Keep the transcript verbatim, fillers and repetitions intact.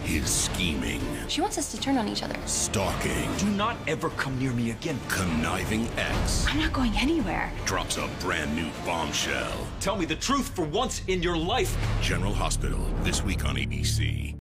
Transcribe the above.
His scheming. She wants us to turn on each other. Stalking. Do not ever come near me again. Conniving ex. I'm not going anywhere. Drops a brand new bombshell. Tell me the truth for once in your life. General Hospital, this week on A B C.